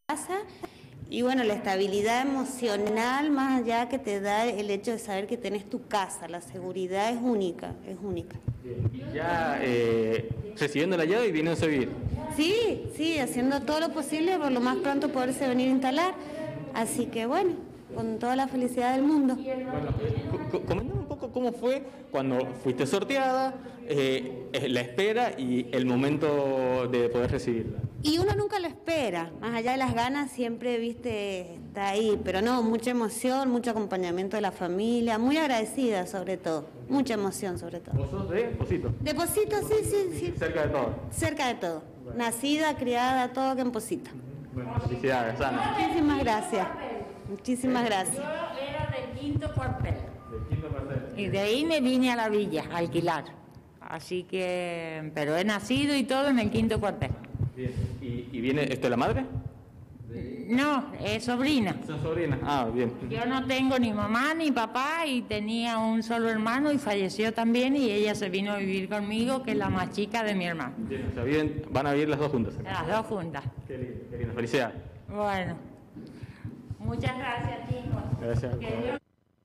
casa. Y bueno, la estabilidad emocional, más allá que te da el hecho de saber que tenés tu casa, la seguridad es única, es única. Bien. Y ya recibiendo la llave y viniéndose a vivir. Sí, sí, haciendo todo lo posible por lo más pronto poderse venir a instalar. Así que bueno, con toda la felicidad del mundo. Bueno, comentame un poco cómo fue cuando fuiste sorteada, la espera y el momento de poder recibirla. Y uno nunca lo espera, más allá de las ganas siempre, viste, está ahí, pero no, mucha emoción, mucho acompañamiento de la familia, muy agradecida sobre todo, mucha emoción sobre todo. ¿Vos sos de Pocito? De Pocito, sí. Cerca de todo. Cerca de todo, Bueno. Nacida, criada, todo acá en Pocito. Bueno, felicidades, Ana. Muchísimas gracias, muchísimas gracias. Yo era del quinto cuartel Del quinto cuartel. y de ahí me vine a la villa a alquilar. Así que, pero he nacido y todo en el quinto cuartel. Bien. ¿Y viene la madre? No, es sobrina. Son sobrinas. Ah, bien. Yo no tengo ni mamá ni papá y tenía un solo hermano y falleció también y ella se vino a vivir conmigo, que es la más chica de mi hermano. Bien, o sea, van a vivir las dos juntas. Las dos juntas. Qué lindo. Felicidades. Bueno, muchas gracias, chicos. Gracias. Que Dios...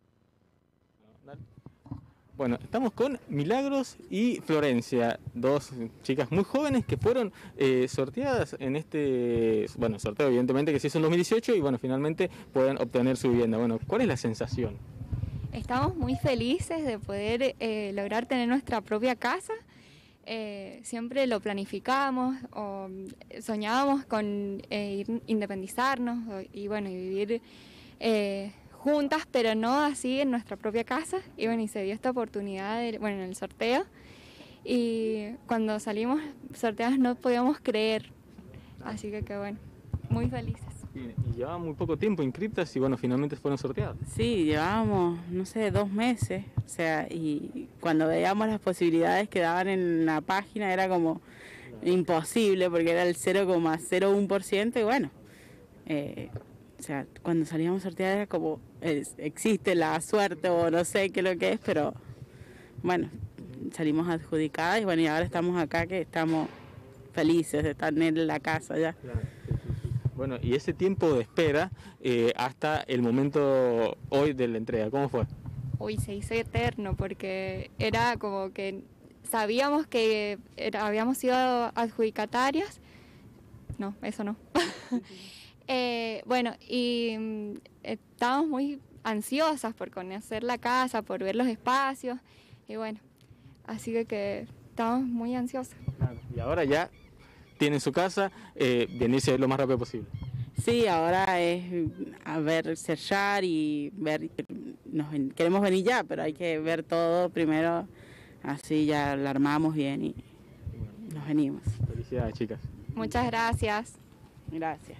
Bueno, estamos con Milagros y Florencia, dos chicas muy jóvenes que fueron sorteadas en este, bueno, sorteo evidentemente que se hizo en 2018 y bueno, finalmente pueden obtener su vivienda. Bueno, ¿cuál es la sensación? Estamos muy felices de poder lograr tener nuestra propia casa. Siempre lo planificábamos o soñábamos con independizarnos y bueno, y vivir juntas, pero no así en nuestra propia casa. Y bueno, y se dio esta oportunidad en el sorteo. Y cuando salimos sorteadas no podíamos creer. Así que bueno, muy felices. Y llevaban muy poco tiempo inscriptas y bueno, finalmente fueron sorteadas. Sí, llevábamos, no sé, 2 meses, o sea, y cuando veíamos las posibilidades que daban en la página era como imposible porque era el 0,01% y bueno, o sea, cuando salíamos sorteadas era como, existe la suerte o no sé qué es lo que es, pero bueno, salimos adjudicadas y bueno, y ahora estamos acá que estamos felices de estar en la casa ya. Claro. Bueno, y ese tiempo de espera hasta el momento hoy de la entrega, ¿cómo fue? Uy, se hizo eterno porque era como que sabíamos que habíamos sido adjudicatarias. No, eso no. Bueno, y estábamos muy ansiosas por conocer la casa, por ver los espacios y bueno, así que estábamos muy ansiosas. Claro. Y ahora ya tienen su casa, venirse lo más rápido posible. Sí, ahora es a ver, cerrar y ver, queremos venir ya, pero hay que ver todo primero, así ya la armamos bien y nos venimos. Felicidades, chicas. Muchas gracias. Gracias.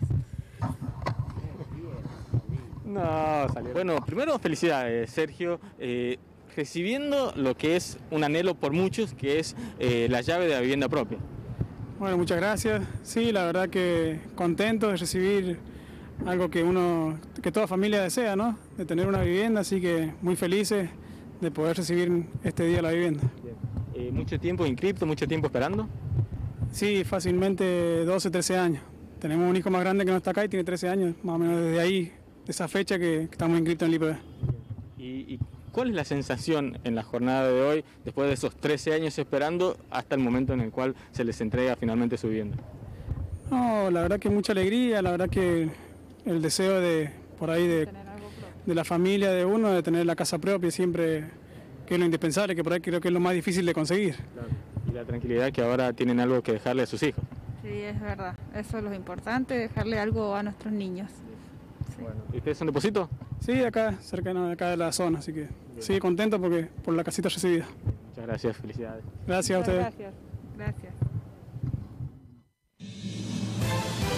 No, salió. Bueno, primero felicidades, Sergio, recibiendo lo que es un anhelo por muchos, que es la llave de la vivienda propia. Bueno, muchas gracias. Sí, la verdad que contento de recibir algo que toda familia desea, ¿no? De tener una vivienda, así que muy felices de poder recibir este día la vivienda. Bien. ¿Mucho tiempo inscripto, mucho tiempo esperando? Sí, fácilmente 12, 13 años. Tenemos un hijo más grande que no está acá y tiene 13 años, más o menos desde ahí, de esa fecha que estamos inscritos en el IPB. ¿Y cuál es la sensación en la jornada de hoy, después de esos 13 años esperando, hasta el momento en el cual se les entrega finalmente su vivienda? No, la verdad que mucha alegría, la verdad que el deseo de la familia de uno, de tener la casa propia siempre, que es lo indispensable, que por ahí creo que es lo más difícil de conseguir. Claro. Y la tranquilidad que ahora tienen algo que dejarle a sus hijos. Sí, es verdad, eso es lo importante, dejarle algo a nuestros niños. Sí. Bueno. ¿Y ustedes son de Pocito? Sí, acá, cercano de acá de la zona, así que sí, contento por la casita recibida. Muchas gracias, felicidades. Gracias a ustedes. Gracias, gracias.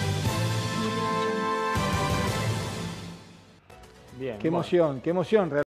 Bien. Qué emoción realmente.